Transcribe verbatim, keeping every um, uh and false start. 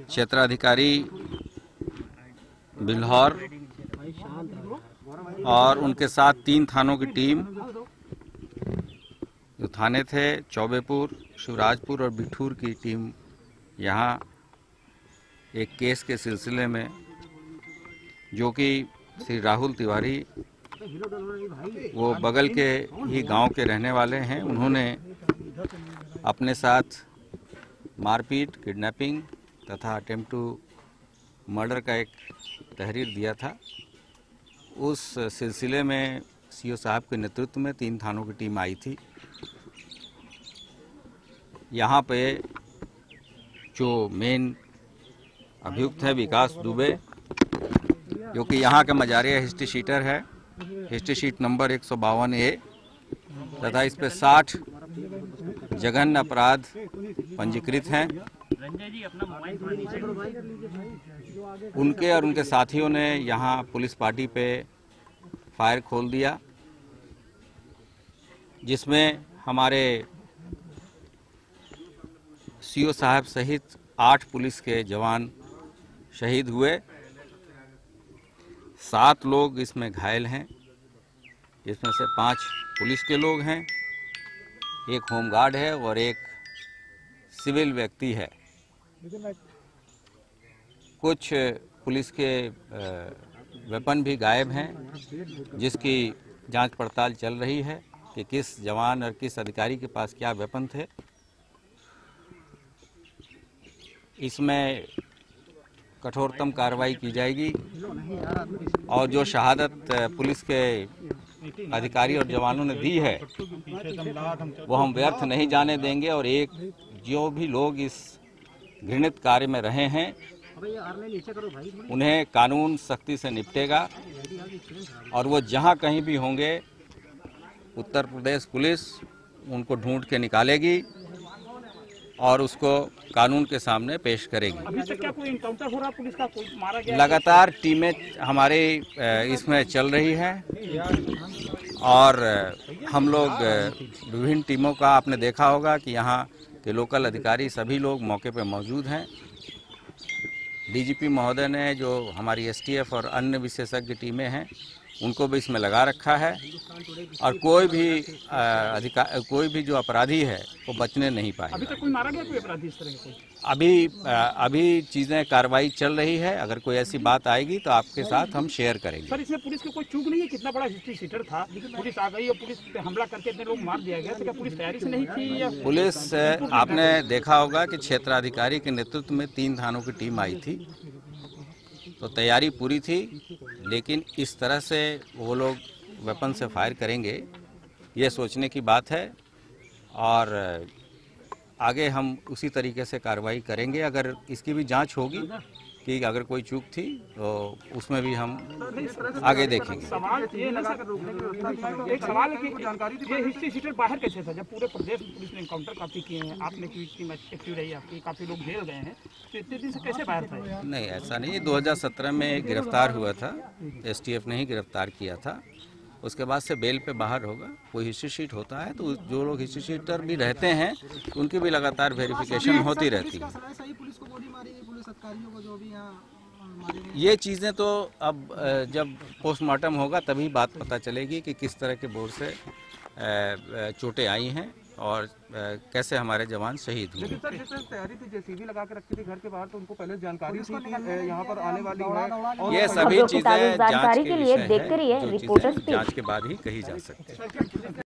क्षेत्राधिकारी बिल्हौर और उनके साथ तीन थानों की टीम जो थाने थे चौबेपुर, शिवराजपुर और बिठूर की टीम यहाँ एक केस के सिलसिले में, जो कि श्री राहुल तिवारी वो बगल के ही गांव के रहने वाले हैं, उन्होंने अपने साथ मारपीट, किडनैपिंग तथा अटेम्प्ट टू मर्डर का एक तहरीर दिया था। उस सिलसिले में सीओ साहब के नेतृत्व में तीन थानों की टीम आई थी। यहाँ पे जो मेन अभियुक्त है विकास दुबे, जो कि यहाँ का मजारिया हिस्ट्री शीटर है, हिस्ट्री शीट नंबर एक सौ बावन ए तथा इस पे साठ जघन्य अपराध पंजीकृत हैं। उनके और उनके साथियों ने यहाँ पुलिस पार्टी पे फायर खोल दिया, जिसमें हमारे सीओ साहब सहित आठ पुलिस के जवान शहीद हुए। सात लोग इसमें घायल हैं, जिसमें से पांच पुलिस के लोग हैं, एक होमगार्ड है और एक सिविल व्यक्ति है। कुछ पुलिस के वेपन भी गायब हैं, जिसकी जांच पड़ताल चल रही है कि किस जवान और किस अधिकारी के पास क्या वेपन थे। इसमें कठोरतम कार्रवाई की जाएगी और जो शहादत पुलिस के अधिकारी और जवानों ने दी है वो हम व्यर्थ नहीं जाने देंगे, और एक जो भी लोग इस घृणित कार्य में रहे हैं उन्हें कानून सख्ती से निपटेगा, और वो जहां कहीं भी होंगे उत्तर प्रदेश पुलिस उनको ढूंढ के निकालेगी और उसको कानून के सामने पेश करेगी। अभी तक क्या कोई इनकाउंटर हो रहा पुलिस का, कोई मारा गया? लगातार टीमें हमारे इसमें चल रही हैं और हम लोग विभिन्न टीमों का आपने देखा होगा कि यहाँ के लोकल अधिकारी सभी लोग मौके पे मौजूद हैं। डीजीपी महोदय ने जो हमारी एसटीएफ और अन्य विशेषज्ञ टीमें हैं उनको भी इसमें लगा रखा है, और कोई भी अधिकार कोई भी जो अपराधी है वो बचने नहीं पाएगा। अभी तक कोई मारा गया कोई अपराधी इस तरह के? कोई अभी अभी चीज़ें कार्रवाई चल रही है, अगर कोई ऐसी बात आएगी तो आपके साथ हम शेयर करेंगे। सर, इसमें पुलिस की कोई चूक नहीं है? कितना बड़ा हिस्ट्री शीटर था, पुलिस आ गई और पुलिस पे हमला करके इतने लोग मार दिया गया, तो क्या पुलिस तैयारी से नहीं थी? या पुलिस, आपने देखा होगा कि क्षेत्राधिकारी के नेतृत्व में तीन थानों की टीम आई थी, तो तैयारी पूरी थी, लेकिन इस तरह से वो लोग वेपन से फायर करेंगे ये सोचने की बात है, और आगे हम उसी तरीके से कार्रवाई करेंगे। अगर इसकी भी जांच होगी कि अगर कोई चूक थी तो उसमें भी हम आगे देखेंगे। सवाल ये लगा कर रोकने की एक सवाल है कि जानकारी ये हिस्ट्री शीटर बाहर कैसे था, जब पूरे प्रदेश में पुलिस ने एनकाउंटर काफी किए हैं, आपने की टीम एक्टिव रही, आपकी काफी लोग जेल गए हैं, तो इतने दिन से कैसे बाहर था? नहीं, ऐसा नहीं। दो हज़ार सत्रह में गिरफ्तार हुआ था, एसटीएफ ने ही गिरफ्तार किया था, उसके बाद से बेल पे बाहर होगा। कोई हिस्ट्री शीट होता है तो जो लोग हिस्ट्री शीटर भी रहते हैं उनकी भी लगातार वेरिफिकेशन होती रहती है। ये चीज़ें तो अब जब पोस्टमार्टम होगा तभी बात पता चलेगी कि किस तरह के बोर से चोटें आई हैं और कैसे हमारे जवान शहीद हुए। सर, जिस तैयारी थी, जेसीबी लगा के रखी थी घर के बाहर, तो उनको पहले जानकारी थी कि यहाँ पर आने वाली है? ये सभी चीज़ें जांच के लिए देखते रहिए रिपोर्टर्स जांच के बाद ही कही जा सकती है।